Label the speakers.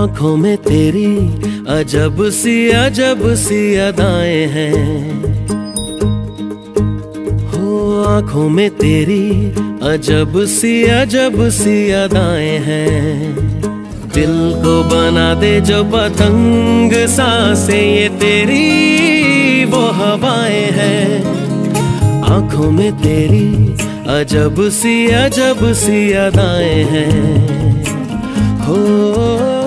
Speaker 1: आँखों में तेरी अजब सी अदाएं हैं। हो आँखों में तेरी अजब सी अदाएं हैं। दिल को बना दे जो पतंग सांसें ये तेरी वो हवाएं हैं। आँखों में तेरी अजब सी अदाएं हैं। हो